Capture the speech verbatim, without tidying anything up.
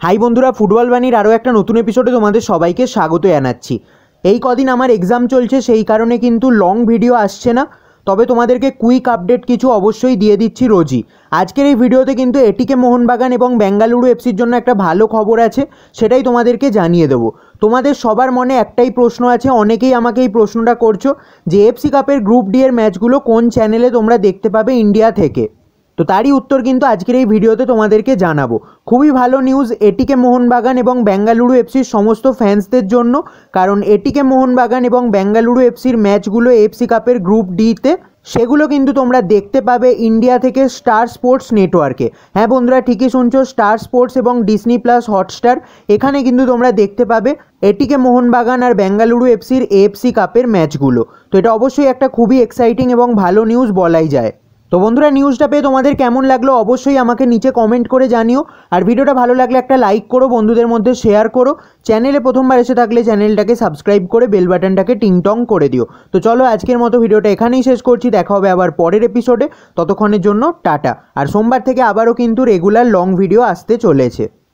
High বন্ধুরা, football বানির আরও একটা নতুন এপিসোডে তোমাদের সবাইকে স্বাগত জানাচ্ছি। এই কদিন আমার এক্সাম চলছে, সেই কারণে কিন্তু লং ভিডিও আসছে না, তবে তোমাদেরকে কুইক আপডেট কিছু অবশ্যই দিয়ে দিচ্ছি রোজই। আজকের এই ভিডিওতে কিন্তু এটিকে মোহনবাগান এবং বেঙ্গালুরু এফসির জন্য একটা ভালো খবর আছে, সেটাই তোমাদেরকে জানিয়ে দেবো। তোমাদের সবার মনে একটাই প্রশ্ন আছে, অনেকেই আমাকে এই প্রশ্নটা করছো যে এফসি কাপের গ্রুপ ডি এর ম্যাচগুলো কোন চ্যানেলে তোমরা দেখতে পাবে ইন্ডিয়া থেকে। তো তারই উত্তর কিন্তু আজকের এই ভিডিওতে তোমাদেরকে জানাবো। খুবই ভালো নিউজ এটিকে মোহনবাগান এবং বেঙ্গালুরু এফসির সমস্ত ফ্যান্সদের জন্য, কারণ এটিকে মোহনবাগান এবং বেঙ্গালুরু এফসির ম্যাচগুলো এফসি কাপের গ্রুপ ডিতে সেগুলো কিন্তু তোমরা দেখতে পাবে ইন্ডিয়া থেকে স্টার স্পোর্টস নেটওয়ার্কে। হ্যাঁ বন্ধুরা, ঠিকই শুনছো, স্টার স্পোর্টস এবং ডিসনি প্লাস হটস্টার, এখানে কিন্তু তোমরা দেখতে পাবে এটিকে মোহনবাগান আর বেঙ্গালুরু এফসির এএফসি কাপের ম্যাচগুলো। তো এটা অবশ্যই একটা খুবই এক্সাইটিং এবং ভালো নিউজ বলাই যায়। তো বন্ধুরা, নিউজটা পেয়ে তোমাদের কেমন লাগলো অবশ্যই আমাকে নিচে কমেন্ট করে জানিও। আর ভিডিওটা ভালো লাগলে একটা লাইক করো, বন্ধুদের মধ্যে শেয়ার করো। চ্যানেলে প্রথমবার এসে থাকলে চ্যানেলটাকে সাবস্ক্রাইব করে বেল বাটনটাকে টিংটং করে দিও। তো চলো, আজকের মতো ভিডিওটা এখানেই শেষ করছি। দেখা হবে আবার পরের এপিসোডে, ততক্ষণের জন্য টাটা। আর সোমবার থেকে আবারও কিন্তু রেগুলার লং ভিডিও আসতে চলেছে।